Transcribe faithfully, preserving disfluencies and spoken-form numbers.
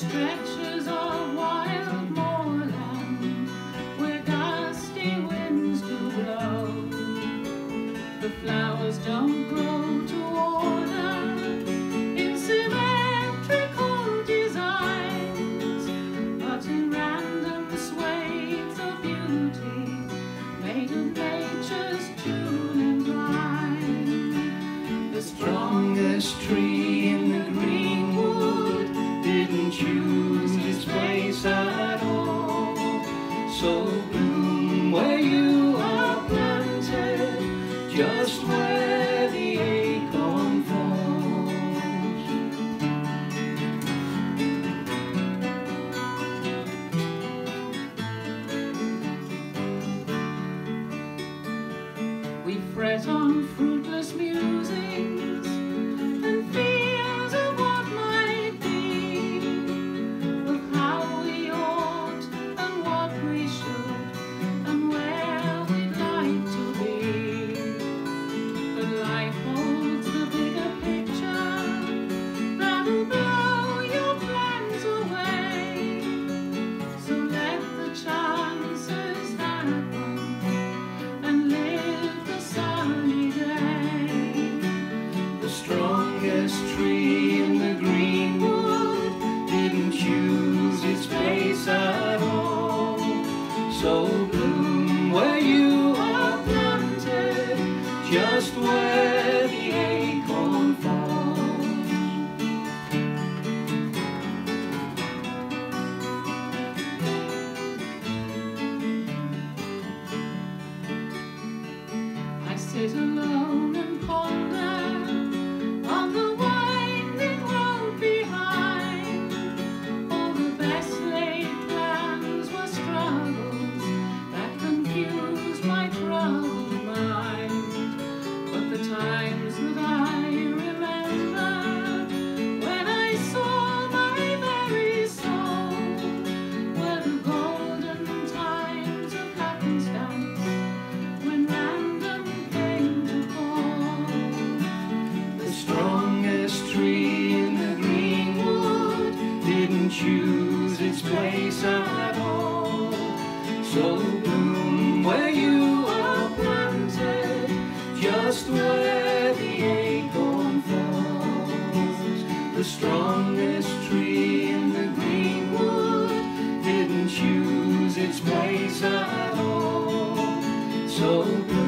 stretches of wild moorland where gusty winds do blow. The flowers don't grow to order in symmetrical designs, but in random swathes of beauty made of nature's tuning line. The strongest tree in the greenwood didn't choose its place at all. So bloom where you are planted, just where the acorn falls. We fret on fruitless musings and fears of what might be, of how we ought and what we should and where we'd like to be. But life holds the bigger picture that'll blow your plans away. So let the chances happen and live the sunny day. The strongest tree in the greenwood didn't choose its place at all. So bloom where you are planted, just where the acorn falls. I sit alone and ponder on the winding road behind. All the best laid plans were struggles that confused my troubled mind. But the times that I remember, when I saw my very soul, were the golden times of happenstance, when random came to call. The strongest tree in the greenwood didn't choose its place at all. So bloom where you are planted, just where the acorn falls. The strongest tree in the greenwood didn't choose its place at all. So